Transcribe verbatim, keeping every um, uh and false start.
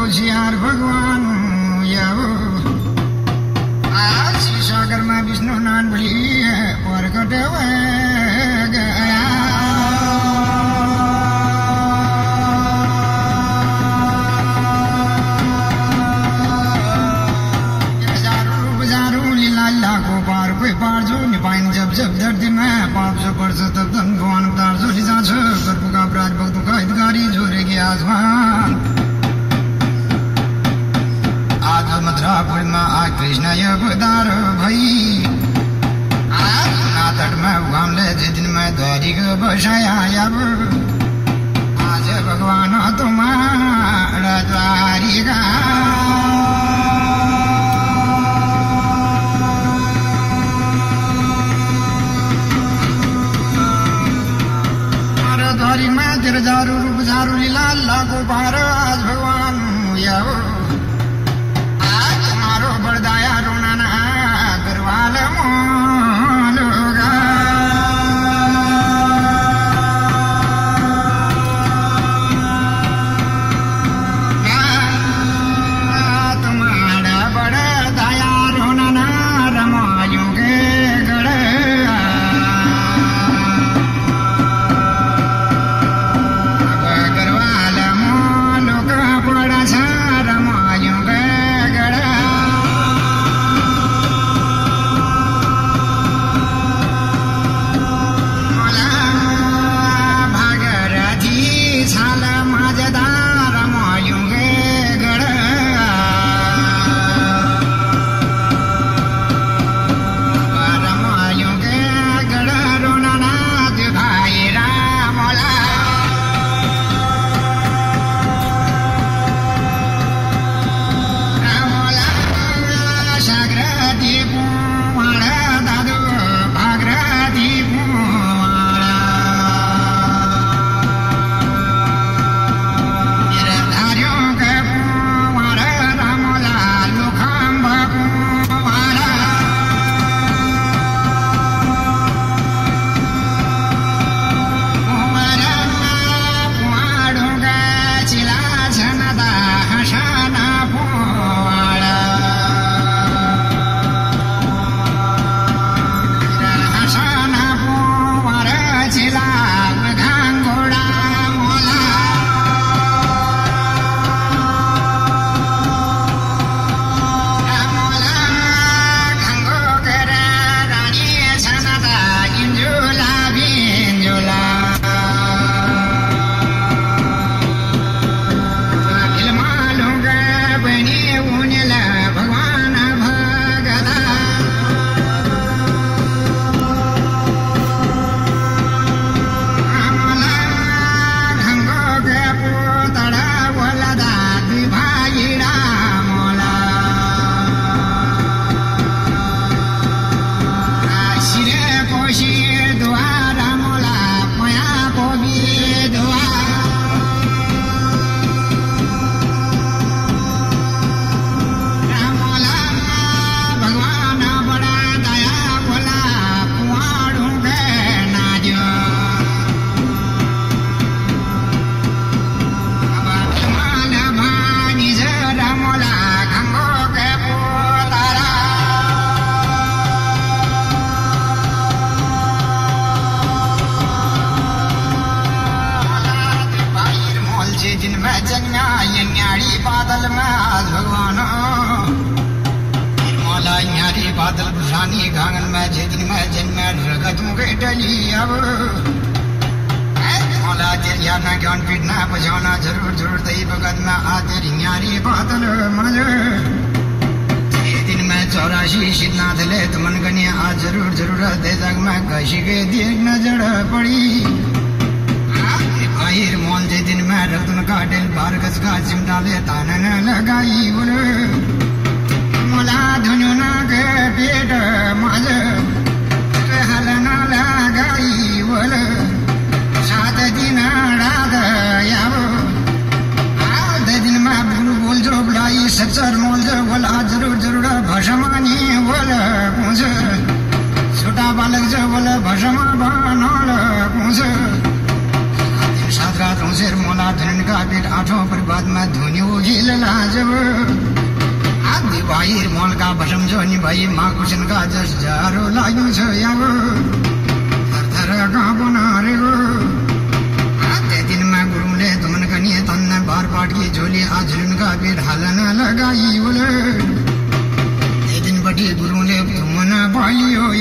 होशियार भगवान आज सागर में विष्णु नान भली प्रकट गया पार जो निपाइन जब जब धरती में पाप से पर्छ तब धन भगवान उतार जो लिजा छ कर्म का अपराध भक्तों का हितकारी जोरेगी आसमान आज मथुरापुर में आज कृष्ण अवतार भई आज नातट में उगाम ले जिन में द्वारी को बसाया अब आज भगवान तुम्हारा द्वारी का तेरे जारू रूप जारू लीला लागो पार आज भगवान याओ आज तुम्हारो बड़दाया रोना ना करवाल मोलोगा तुम्हारा बड़दाया रोना ना रमायोगे सचर मोल बोला जरूर जरूर भसमानी बोल छोटा बालक जो बोल भसमा बनल पुछ सात रात होशेर मोला धन का पेट आठों परिवाद में धुनी उगिल ला बाहिर मलका भसम जोनी भई माकुसनका जस जारो लाग्नु छ याब थरथर काँपन हरेको त्यो दिनमा गुरुङले धुमनका निय तन्न बार पाटकी झोली आझुलुनका पेट हालन लगाई बोले त्यो दिनपट्टि गुरुङले धुमन पालियो